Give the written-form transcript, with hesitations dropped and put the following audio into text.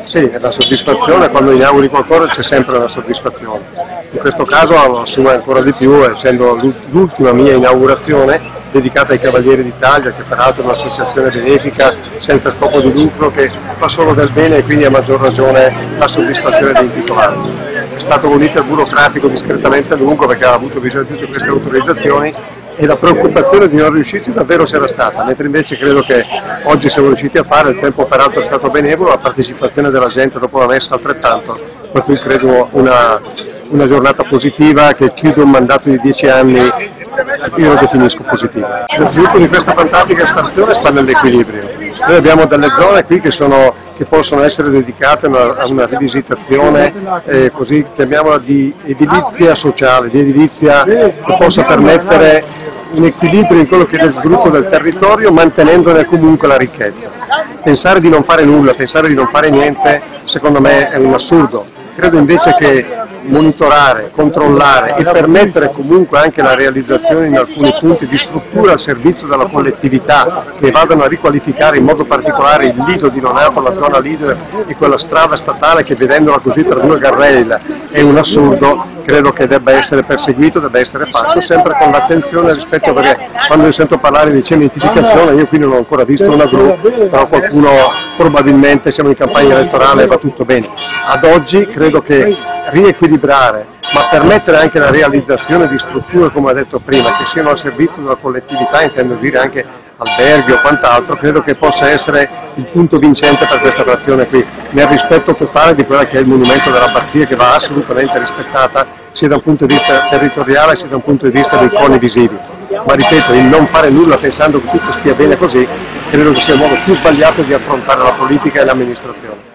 Sì, è una soddisfazione, quando inauguri qualcosa c'è sempre una soddisfazione. In questo caso lo assumo ancora di più, essendo l'ultima mia inaugurazione dedicata ai Cavalieri d'Italia, che peraltro è un'associazione benefica senza scopo di lucro che fa solo del bene, e quindi a maggior ragione la soddisfazione dei titolari. È stato un iter burocratico discretamente lungo perché ha avuto bisogno di tutte queste autorizzazioni, e la preoccupazione di non riuscirci davvero c'era stata, mentre invece credo che oggi siamo riusciti a fare. Il tempo peraltro è stato benevolo, la partecipazione della gente dopo la messa altrettanto, per cui credo una giornata positiva che chiude un mandato di 10 anni, io lo definisco positivo. Lo sviluppo di questa fantastica stazione sta nell'equilibrio. Noi abbiamo delle zone qui che possono essere dedicate a una rivisitazione, così chiamiamola, di edilizia sociale, di edilizia che possa permettere un equilibrio in quello che è lo sviluppo del territorio, mantenendone comunque la ricchezza. Pensare di non fare nulla, pensare di non fare niente, secondo me è un assurdo. Credo invece che monitorare, controllare e permettere comunque anche la realizzazione in alcuni punti di strutture al servizio della collettività, che vadano a riqualificare in modo particolare il Lido di Lonato, la zona Lido e quella strada statale che, vedendola così tra due guardrail, è un assurdo. Credo che debba essere perseguito, debba essere fatto sempre con l'attenzione rispetto, perché quando io sento parlare di cementificazione, io qui non ho ancora visto una gru, però qualcuno probabilmente, siamo in campagna elettorale e va tutto bene. Ad oggi credo che riequilibrare, ma permettere anche la realizzazione di strutture, come ho detto prima, che siano al servizio della collettività, intendo dire anche alberghi o quant'altro, credo che possa essere il punto vincente per questa trazione qui, nel rispetto totale di quella che è il monumento dell'abbazia, che va assolutamente rispettata sia da un punto di vista territoriale sia da un punto di vista dei coni visivi. Ma ripeto, il non fare nulla pensando che tutto stia bene così, credo che sia il modo più sbagliato di affrontare la politica e l'amministrazione.